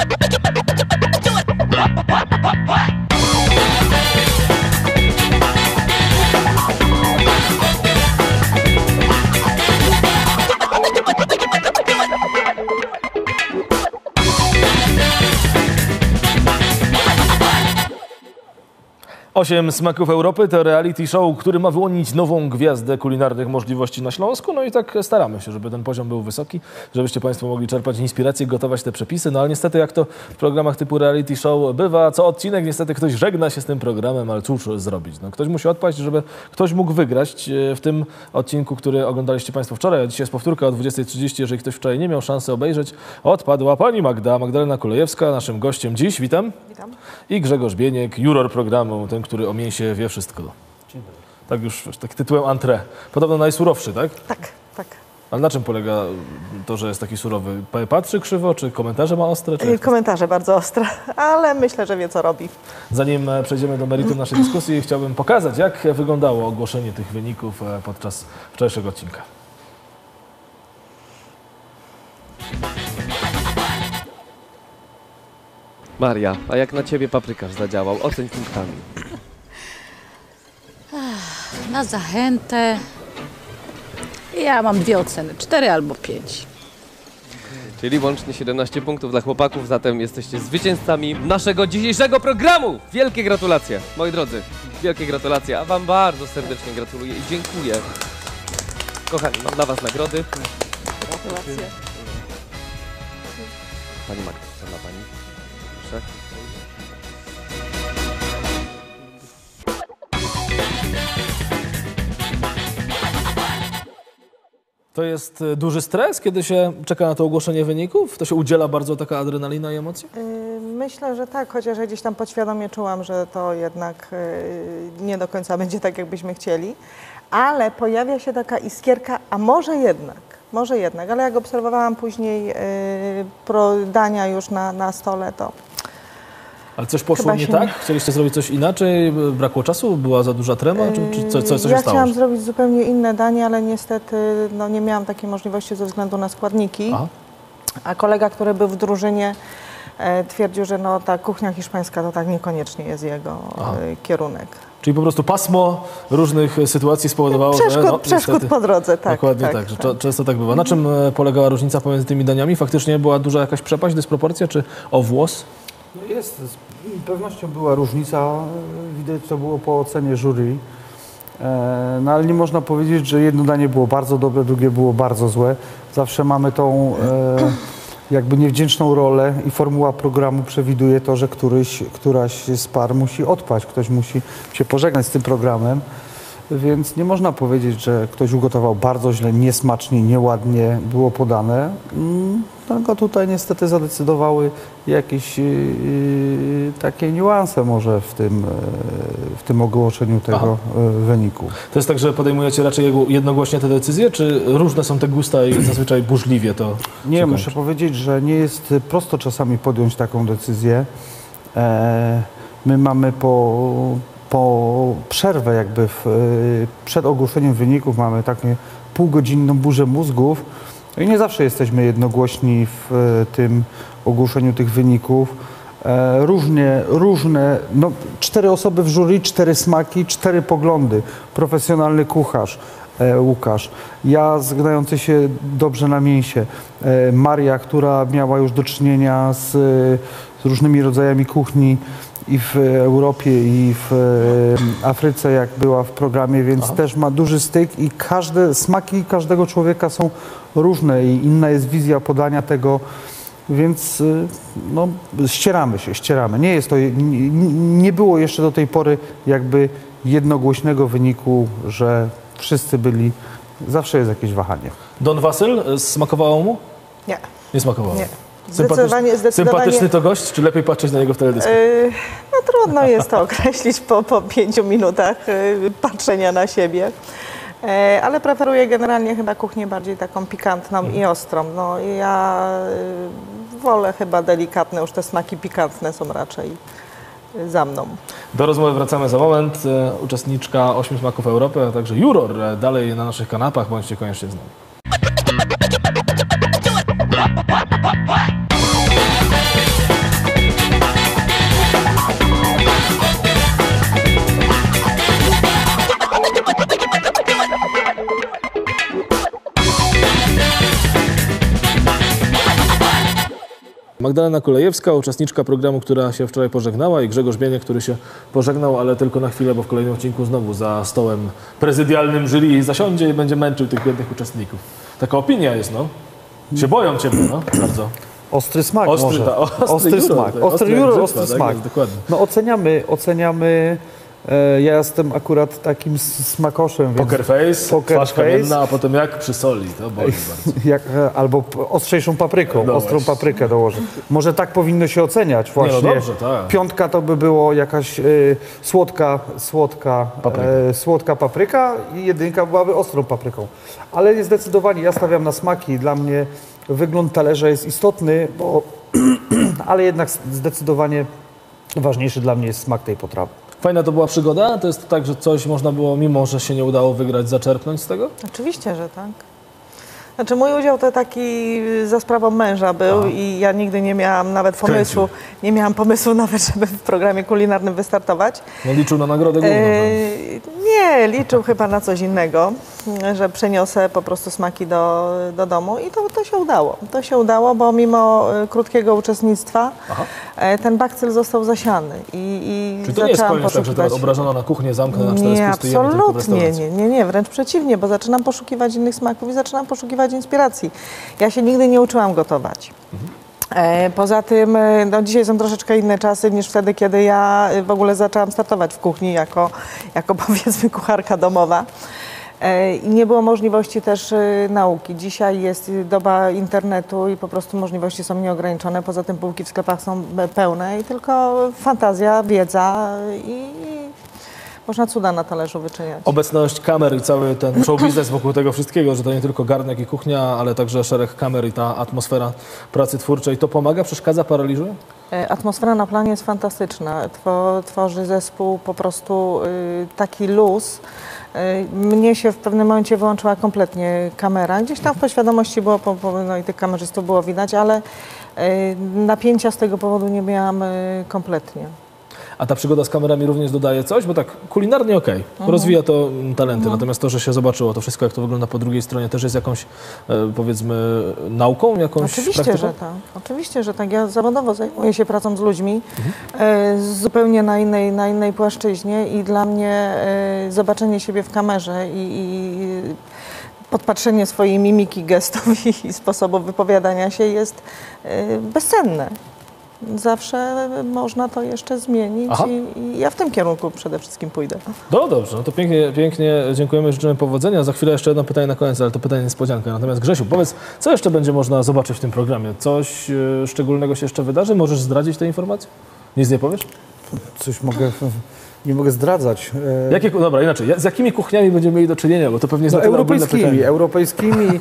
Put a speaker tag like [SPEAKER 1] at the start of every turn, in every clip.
[SPEAKER 1] Osiem smaków Europy to reality show, który ma wyłonić nową gwiazdę kulinarnych możliwości na Śląsku. No i tak staramy się, żeby ten poziom był wysoki, żebyście Państwo mogli czerpać inspirację, gotować te przepisy. No ale niestety, jak to w programach typu reality show bywa, co odcinek niestety ktoś żegna się z tym programem, ale cóż zrobić? No, ktoś musi odpaść, żeby ktoś mógł wygrać w tym odcinku, który oglądaliście Państwo wczoraj, a dzisiaj jest powtórka o 20:30. Jeżeli ktoś wczoraj nie miał szansy obejrzeć, odpadła pani Magdalena Kulejewska, naszym gościem dziś. Witam.
[SPEAKER 2] Witam.
[SPEAKER 1] I Grzegorz Bieniek, juror programu, ten, który o mięsie wie wszystko. Tak już tak tytułem entrée. Podobno najsurowszy, tak?
[SPEAKER 2] Tak, tak.
[SPEAKER 1] Ale na czym polega to, że jest taki surowy? Patrzy krzywo, czy komentarze ma ostre? Czy
[SPEAKER 2] komentarze bardzo ostre, ale myślę, że wie, co robi.
[SPEAKER 1] Zanim przejdziemy do meritum naszej dyskusji, chciałbym pokazać, jak wyglądało ogłoszenie tych wyników podczas wczorajszego odcinka.
[SPEAKER 3] Maria, a jak na Ciebie paprykarz zadziałał? Oceń punktami.
[SPEAKER 4] Na zachętę ja mam 2 oceny, 4 albo 5.
[SPEAKER 3] Czyli łącznie 17 punktów dla chłopaków, zatem jesteście zwycięzcami naszego dzisiejszego programu! Wielkie gratulacje, moi drodzy, wielkie gratulacje, a Wam bardzo serdecznie gratuluję i dziękuję. Kochani, mam dla Was nagrody.
[SPEAKER 2] Gratulacje.
[SPEAKER 3] Pani Magda, co dla Pani? Proszę.
[SPEAKER 1] To jest duży stres, kiedy się czeka na to ogłoszenie wyników? To się udziela bardzo taka adrenalina i emocje?
[SPEAKER 2] Myślę, że tak, chociaż ja gdzieś tam podświadomie czułam, że to jednak nie do końca będzie tak, jakbyśmy chcieli. Ale pojawia się taka iskierka, a może jednak, ale jak obserwowałam później dania już na stole, to...
[SPEAKER 1] Ale coś poszło nie tak? Chcieliście zrobić coś inaczej? Brakło czasu? Była za duża trema? Czy coś się stało?
[SPEAKER 2] Ja chciałam zrobić zupełnie inne danie, ale niestety nie miałam takiej możliwości ze względu na składniki. Aha. A kolega, który był w drużynie, twierdził, że ta kuchnia hiszpańska to tak niekoniecznie jest jego kierunek.
[SPEAKER 1] Czyli po prostu pasmo różnych sytuacji spowodowało, że...
[SPEAKER 2] Przeszkód po drodze, tak.
[SPEAKER 1] Dokładnie tak, że często tak bywa. Na czym polegała różnica pomiędzy tymi daniami? Faktycznie była duża jakaś przepaść, dysproporcja, czy o włos?
[SPEAKER 5] No jest, z pewnością była różnica, widać to było po ocenie jury, no ale nie można powiedzieć, że jedno danie było bardzo dobre, drugie było bardzo złe. Zawsze mamy tą jakby niewdzięczną rolę i formuła programu przewiduje to, że któraś z par musi odpaść, ktoś musi się pożegnać z tym programem, więc nie można powiedzieć, że ktoś ugotował bardzo źle, niesmacznie, nieładnie było podane. Tylko tutaj niestety zadecydowały jakieś takie niuanse może w tym ogłoszeniu tego wyniku.
[SPEAKER 1] To jest tak, że podejmujecie raczej jednogłośnie te decyzje, czy różne są te gusta i zazwyczaj burzliwie to
[SPEAKER 5] Nie, muszę powiedzieć, że nie jest prosto czasami podjąć taką decyzję. My mamy po przerwę jakby przed ogłoszeniem wyników mamy taką półgodzinną burzę mózgów i nie zawsze jesteśmy jednogłośni w tym ogłoszeniu tych wyników. Różne, 4 osoby w jury, 4 smaki, 4 poglądy. Profesjonalny kucharz, Łukasz, ja znający się dobrze na mięsie, Maria, która miała już do czynienia z różnymi rodzajami kuchni i w Europie, i w Afryce, jak była w programie, więc też ma duży styk i smaki każdego człowieka są różne i inna jest wizja podania tego, więc ścieramy. Nie było jeszcze do tej pory jakby jednogłośnego wyniku, że wszyscy byli, zawsze jest jakieś wahanie.
[SPEAKER 1] Don Wasyl, smakowało mu?
[SPEAKER 2] Nie.
[SPEAKER 1] Nie smakowało?
[SPEAKER 2] Nie.
[SPEAKER 1] Sympatyczny to gość, czy lepiej patrzeć na niego w teledysku?
[SPEAKER 2] Trudno jest to określić po 5 minutach patrzenia na siebie. Ale preferuję generalnie chyba kuchnię bardziej taką pikantną i ostrą. Ja wolę chyba delikatne, już te smaki pikantne są raczej za mną.
[SPEAKER 1] Do rozmowy wracamy za moment. Uczestniczka 8 smaków Europy, a także juror dalej na naszych kanapach. Bądźcie koniecznie z nami. Magdalena Kulejewska, uczestniczka programu, która się wczoraj pożegnała, i Grzegorz Bieniek, który się pożegnał, ale tylko na chwilę, bo w kolejnym odcinku znowu za stołem prezydialnym jury zasiądzie i będzie męczył tych biednych uczestników. Taka opinia jest, no. Się boją ciebie, no, bardzo.
[SPEAKER 5] Ostry smak
[SPEAKER 1] Ostry,
[SPEAKER 5] może.
[SPEAKER 1] ta- ostry juro,
[SPEAKER 5] smak.
[SPEAKER 1] tak,
[SPEAKER 5] Ostry
[SPEAKER 1] ostry jak
[SPEAKER 5] juro,
[SPEAKER 1] brzytwa,
[SPEAKER 5] ostry
[SPEAKER 1] tak
[SPEAKER 5] smak.
[SPEAKER 1] jest, dokładnie.
[SPEAKER 5] No oceniamy. Ja jestem akurat takim smakoszem, więc
[SPEAKER 1] Poker face,
[SPEAKER 5] Poker
[SPEAKER 1] twarz
[SPEAKER 5] face.
[SPEAKER 1] kamienna, a potem jak przy soli, to boli bardzo.
[SPEAKER 5] albo ostrzejszą papryką,
[SPEAKER 1] No
[SPEAKER 5] ostrą
[SPEAKER 1] właśnie.
[SPEAKER 5] paprykę dołożę. Może tak powinno się oceniać właśnie.
[SPEAKER 1] no dobrze, tak.
[SPEAKER 5] 5 to by było jakaś słodka papryka i 1 byłaby ostrą papryką. Ale zdecydowanie ja stawiam na smaki. Dla mnie wygląd talerza jest istotny, bo ale jednak zdecydowanie ważniejszy dla mnie jest smak tej potrawy.
[SPEAKER 1] Fajna to była przygoda? To jest tak, że coś można było, mimo że się nie udało wygrać, zaczerpnąć z tego?
[SPEAKER 2] Oczywiście, że tak. Znaczy mój udział to taki za sprawą męża był i ja nigdy nie miałam nawet pomysłu, nawet, żeby w programie kulinarnym wystartować.
[SPEAKER 1] No liczył na nagrodę główną.
[SPEAKER 2] Nie, liczył chyba na coś innego, że przeniosę po prostu smaki do domu i to się udało. To się udało, bo mimo krótkiego uczestnictwa ten bakcyl został zasiany i
[SPEAKER 1] Czy to nie jest
[SPEAKER 2] zaczęłam
[SPEAKER 1] koniec, tak, że teraz
[SPEAKER 2] poszukiwać.
[SPEAKER 1] obrażona na kuchnię zamknę na 4
[SPEAKER 2] Nie,
[SPEAKER 1] spusty, jemy tylko w
[SPEAKER 2] absolutnie,
[SPEAKER 1] restauracji?
[SPEAKER 2] nie, wręcz przeciwnie, bo zaczynam poszukiwać innych smaków i zaczynam poszukiwać inspiracji. Ja się nigdy nie uczyłam gotować. Poza tym, no dzisiaj są troszeczkę inne czasy niż wtedy, kiedy ja w ogóle zaczęłam startować w kuchni jako powiedzmy kucharka domowa. I nie było możliwości też nauki. Dzisiaj jest doba internetu i po prostu możliwości są nieograniczone. Poza tym półki w sklepach są pełne i tylko fantazja, wiedza i można cuda na talerzu wyczyniać.
[SPEAKER 1] Obecność kamer i cały ten show biznes wokół tego wszystkiego, że to nie tylko garnek i kuchnia, ale także szereg kamer i ta atmosfera pracy twórczej, to pomaga, przeszkadza, paraliżuje?
[SPEAKER 2] Atmosfera na planie jest fantastyczna. Tworzy zespół po prostu taki luz. Mnie się w pewnym momencie wyłączyła kompletnie kamera. Gdzieś tam w podświadomości było, no i tych kamerzystów było widać, ale napięcia z tego powodu nie miałam kompletnie.
[SPEAKER 1] A ta przygoda z kamerami również dodaje coś? Bo tak kulinarnie okej, rozwija to talenty, natomiast to, że się zobaczyło to wszystko, jak to wygląda po drugiej stronie, też jest jakąś, powiedzmy, nauką, jakąś
[SPEAKER 2] Oczywiście,
[SPEAKER 1] praktyką?
[SPEAKER 2] że tak. Oczywiście, że tak. Ja zawodowo zajmuję się pracą z ludźmi zupełnie na innej płaszczyźnie i dla mnie zobaczenie siebie w kamerze i podpatrzenie swojej mimiki, gestów i sposobu wypowiadania się jest bezcenne. Zawsze można to jeszcze zmienić i ja w tym kierunku przede wszystkim pójdę.
[SPEAKER 1] No dobrze, no to pięknie dziękujemy, życzymy powodzenia. Za chwilę jeszcze jedno pytanie na koniec, ale to pytanie niespodzianka. Natomiast Grzesiu, powiedz, co jeszcze będzie można zobaczyć w tym programie? Coś szczególnego się jeszcze wydarzy? Możesz zdradzić te informacje? Nic nie powiesz?
[SPEAKER 5] Coś nie mogę zdradzać.
[SPEAKER 1] Dobra, inaczej. Z jakimi kuchniami będziemy mieli do czynienia? Bo to pewnie jest
[SPEAKER 5] No,
[SPEAKER 1] na tyle ogólne pytanie.
[SPEAKER 5] europejskimi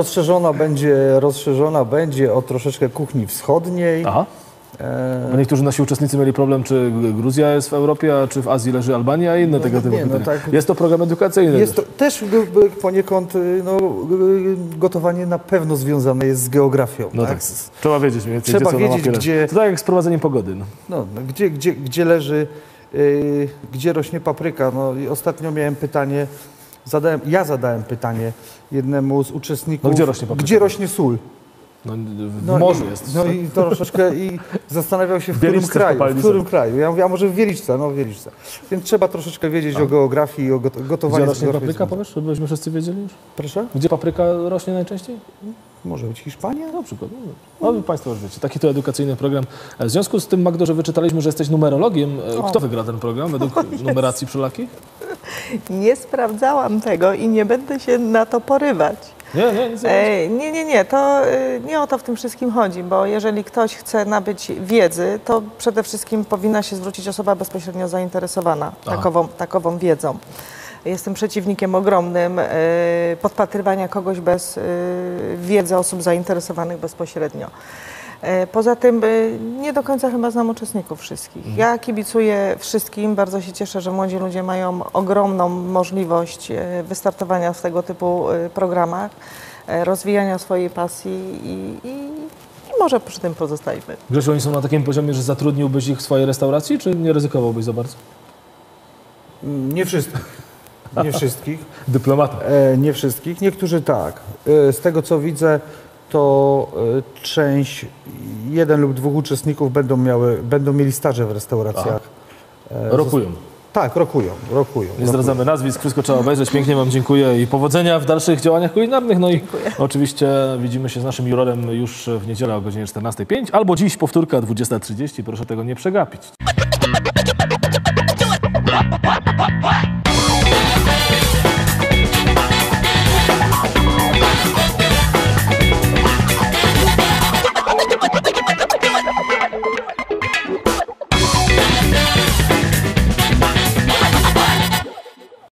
[SPEAKER 5] rozszerzona będzie o troszeczkę kuchni wschodniej.
[SPEAKER 1] Aha. Bo niektórzy nasi uczestnicy mieli problem, czy Gruzja jest w Europie, a czy w Azji leży Albania, i inne tego typu pytania.
[SPEAKER 5] tak.
[SPEAKER 1] Jest to program edukacyjny.
[SPEAKER 5] Jest to też poniekąd gotowanie na pewno związane jest z geografią.
[SPEAKER 1] No tak. Trzeba wiedzieć mniej więcej,
[SPEAKER 5] Trzeba
[SPEAKER 1] gdzie co na
[SPEAKER 5] wiedzieć,
[SPEAKER 1] mapie
[SPEAKER 5] gdzie-
[SPEAKER 1] leży. To tak jak z prowadzeniem pogody. No.
[SPEAKER 5] Gdzie leży, gdzie rośnie papryka. No i ostatnio miałem pytanie, zadałem pytanie jednemu z uczestników,
[SPEAKER 1] No, gdzie rośnie papryka?
[SPEAKER 5] gdzie rośnie sól.
[SPEAKER 1] No, w morzu jest.
[SPEAKER 5] No i troszeczkę i zastanawiał się, w
[SPEAKER 1] Wieliczce
[SPEAKER 5] którym kraju.
[SPEAKER 1] kopalni
[SPEAKER 5] W którym kraju. Ja mówię, a może w Wieliczce, no w Wieliczce. Więc trzeba troszeczkę wiedzieć o geografii i o gotowaniu.
[SPEAKER 1] Gdzie rośnie
[SPEAKER 5] z geografią.
[SPEAKER 1] papryka, powiesz, żebyśmy wszyscy wiedzieli już?
[SPEAKER 5] Proszę?
[SPEAKER 1] Gdzie papryka rośnie najczęściej?
[SPEAKER 5] Może być Hiszpania?
[SPEAKER 1] Na przykład. No, wy Państwo już wiecie. Taki to edukacyjny program. W związku z tym, Magdo, że wyczytaliśmy, że jesteś numerologiem, kto wygra ten program według numeracji wszelakich?
[SPEAKER 2] Nie sprawdzałam tego i nie będę się na to porywać.
[SPEAKER 1] Nie.
[SPEAKER 2] To nie o to w tym wszystkim chodzi, bo jeżeli ktoś chce nabyć wiedzy, to przede wszystkim powinna się zwrócić osoba bezpośrednio zainteresowana takową wiedzą. Jestem przeciwnikiem ogromnym podpatrywania kogoś bez wiedzy osób zainteresowanych bezpośrednio. Poza tym nie do końca chyba znam uczestników wszystkich. Ja kibicuję wszystkim, bardzo się cieszę, że młodzi ludzie mają ogromną możliwość wystartowania w tego typu programach, rozwijania swojej pasji i może przy tym pozostajmy.
[SPEAKER 1] Grzesiu, oni są na takim poziomie, że zatrudniłbyś ich w swojej restauracji, czy nie ryzykowałbyś za bardzo?
[SPEAKER 5] Nie wszystkich. Nie wszystkich.
[SPEAKER 1] Dyplomata.
[SPEAKER 5] Nie wszystkich. Niektórzy tak. Z tego co widzę, to jeden lub dwóch uczestników będą mieli staże w restauracjach.
[SPEAKER 1] Rokują.
[SPEAKER 5] Tak, rokują.
[SPEAKER 1] Nie zdradzamy nazwisk, wszystko trzeba obejrzeć. Pięknie wam dziękuję i powodzenia w dalszych działaniach kulinarnych. No i oczywiście widzimy się z naszym jurorem już w niedzielę o godzinie 14:05 albo dziś powtórka 20:30. Proszę tego nie przegapić.